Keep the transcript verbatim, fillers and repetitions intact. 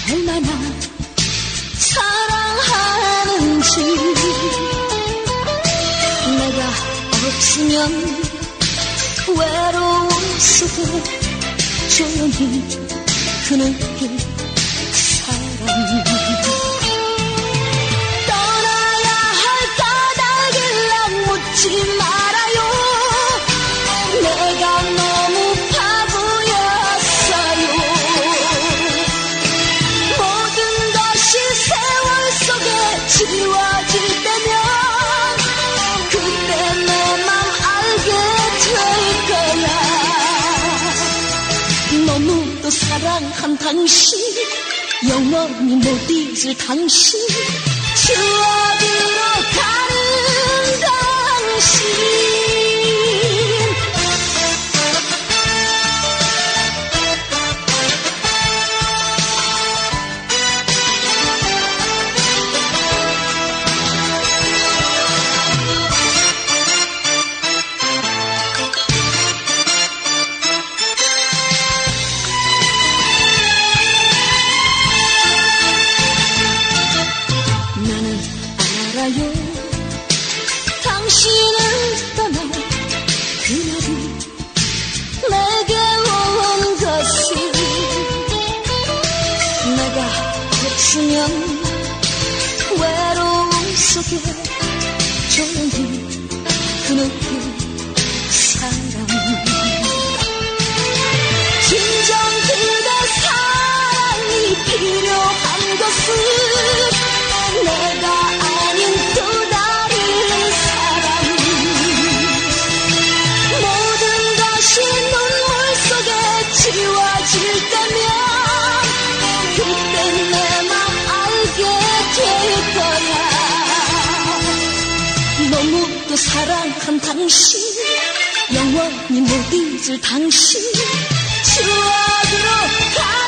얼마나 사랑하는지. 내가 없으면 외로운 속에 조용히 그늘길 사랑. 떠나야 할 까닭일랑 묻지 말아요. 내가 너무 바보였어요. 모든 것이 세월 속에 지워질 때면 그때 내 맘 알게 될 거야. 너무도 사랑한 당신, 영원히 못 잊을 당신, 추억으로 가는 당신. 당신을 떠나 그날이 내게 온 것을. 내가 없으면 외로움 속에 조용히 그늘길 사랑. 진정 그대 사랑이 필요한 것은 내가 아닌 또 다른 사람. 모든 것이 눈물 속에 지워질 때면 그때 내 맘 알게 될 거야. 너무도 사랑한 당신, 영원히 못 잊을 당신, 추억으로 가